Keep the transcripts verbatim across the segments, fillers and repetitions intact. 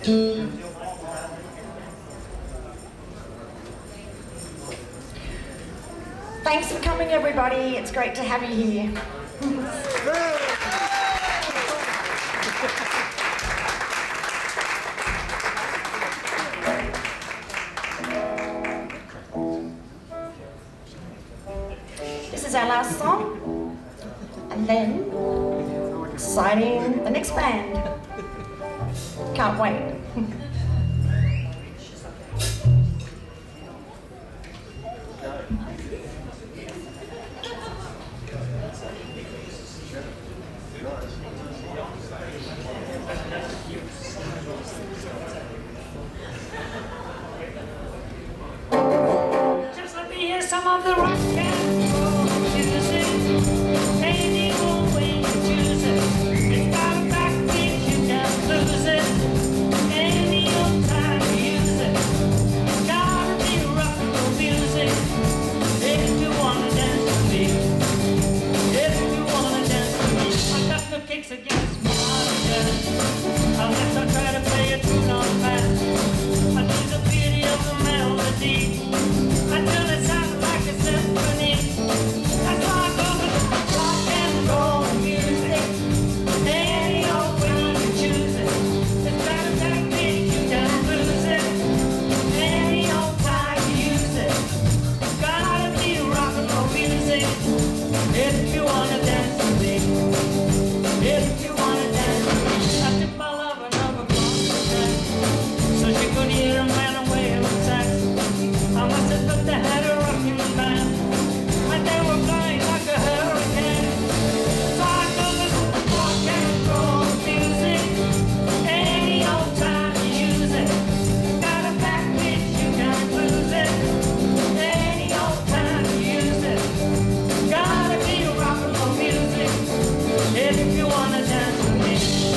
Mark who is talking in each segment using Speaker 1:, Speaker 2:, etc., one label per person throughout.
Speaker 1: Thanks for coming, everybody. It's great to have you here. This is our last song, and then exciting the next band. Can't wait.
Speaker 2: Just let me hear some of the rock and roll music. Any old way you choose it. It's got a backbeat, you can't lose it. Any old time you use it. It's gotta be rock and roll music. If you wanna dance with me. If you wanna dance with me. I got no kicks against my dance. Unless I try to play a tune on fast. I do the beauty of the melody. Until it sounds like a symphony. That's why I go with rock and roll music. Any old way you choose it. It's got a backbeat, you can't lose it. Any old time you use it. It's gotta be rock and roll music. If you wanna dance with me. If you wanna dance with me. I took my lover over across the track, so she could hear a man away on sax. I must have thought they had a rocking band, and they were flying like a hurricane. So I go with rock and roll music. Any old time you use it. Got a backbeat, you can't lose it. Any old time you use it. Gotta be rock and roll music. If you wanna dance with me.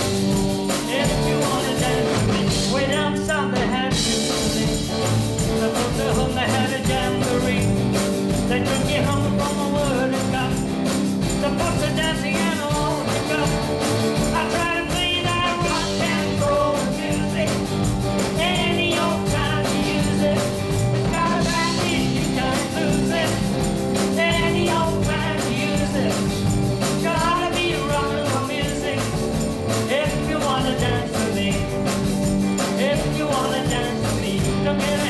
Speaker 2: If you wanna dance with me. Way down south they had music. The folks at home, they had a jamboree. They took you home from a word and cup. The folks are dancing and all the cup. I try to play that rock and roll music. Any old time you use it. It's got a backbeat, you can't lose it. Any old time you use it. Gotta be rock and roll music. If you wanna dance with me. If you wanna dance with me. Don't get